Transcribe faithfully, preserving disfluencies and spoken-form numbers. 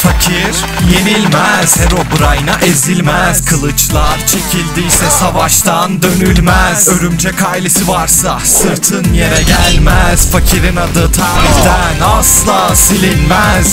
Fakir yenilmez, Herobrine'a ezilmez. Kılıçlar çekildiyse savaştan dönülmez. Örümcek ailesi varsa sırtın yere gelmez. Fakirin adı tarihten asla silinmez.